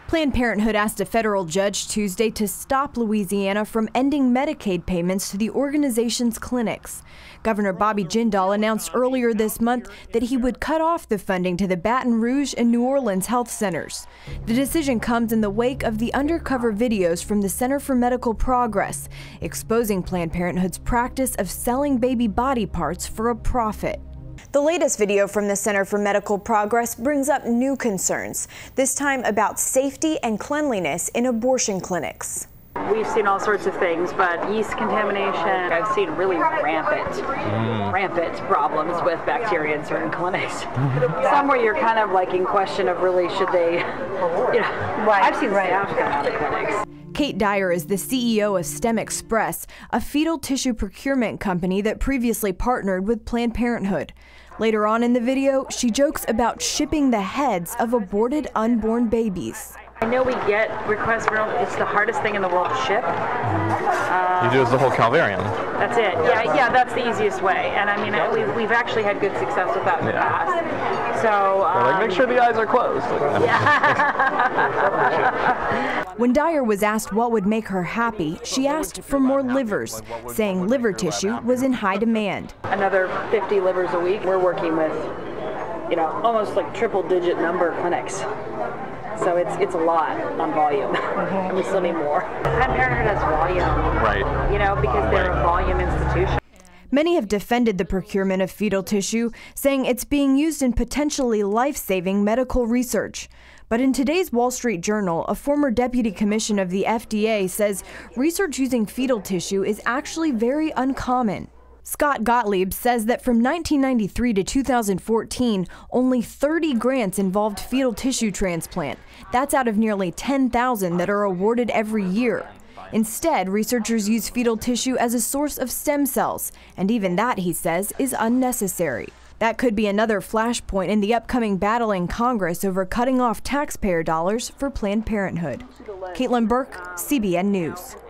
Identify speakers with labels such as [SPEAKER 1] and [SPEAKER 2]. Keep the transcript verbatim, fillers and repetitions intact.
[SPEAKER 1] Planned Parenthood asked a federal judge Tuesday to stop Louisiana from ending Medicaid payments to the organization's clinics. Governor Bobby Jindal announced earlier this month that he would cut off the funding to the Baton Rouge and New Orleans health centers. The decision comes in the wake of the undercover videos from the Center for Medical Progress, exposing Planned Parenthood's practice of selling baby body parts for a profit. The latest video from the Center for Medical Progress brings up new concerns, this time about safety and cleanliness in abortion clinics.
[SPEAKER 2] We've seen all sorts of things, but yeast contamination, I've seen really rampant, mm. rampant problems with bacteria in certain clinics. Some where you're kind of like in question of really should they, you know, right, I've seen right. staff come out of clinics.
[SPEAKER 1] Kate Dyer is the C E O of STEM Express, a fetal tissue procurement company that previously partnered with Planned Parenthood. Later on in the video, she jokes about shipping the heads of aborted unborn babies.
[SPEAKER 2] I know we get requests for it's the hardest thing in the world to ship.
[SPEAKER 3] Um, you do is the whole Calvarium.
[SPEAKER 2] That's it. Yeah, yeah, that's the easiest way. And I mean, we've, we've actually had good success with that in the
[SPEAKER 3] yeah.
[SPEAKER 2] past. So, um,
[SPEAKER 3] like, make sure the eyes are closed.
[SPEAKER 2] Yeah.
[SPEAKER 1] When Dyer was asked what would make her happy, she asked for more livers, saying liver tissue was in high demand.
[SPEAKER 2] Another fifty livers a week. We're working with, you know, almost like triple-digit number of clinics. So it's it's a lot on volume, mm-hmm. and we still need more. Planned Parenthood has volume,
[SPEAKER 3] right?
[SPEAKER 2] You know, because they're a volume institution.
[SPEAKER 1] Many have defended the procurement of fetal tissue, saying it's being used in potentially life-saving medical research. But in today's Wall Street Journal, a former deputy commissioner of the F D A says research using fetal tissue is actually very uncommon. Scott Gottlieb says that from nineteen ninety-three to two thousand fourteen, only thirty grants involved fetal tissue transplant. That's out of nearly ten thousand that are awarded every year. Instead, researchers use fetal tissue as a source of stem cells, and even that, he says, is unnecessary. That could be another flashpoint in the upcoming battle in Congress over cutting off taxpayer dollars for Planned Parenthood. Caitlin Burke, C B N News.